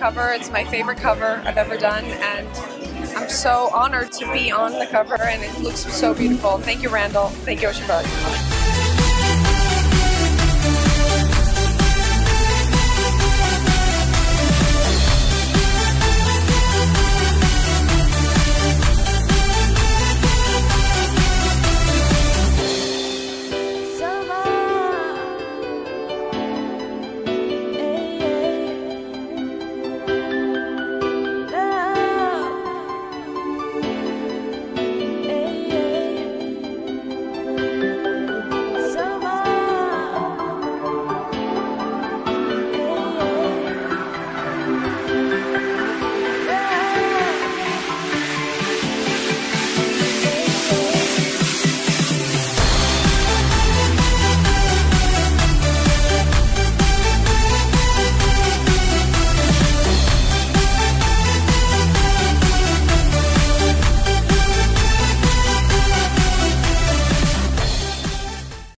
cover. It's my favorite cover I've ever done, and I'm so honored to be on the cover, and it looks so beautiful. Thank you, Randall. Thank you, Ocean Bug.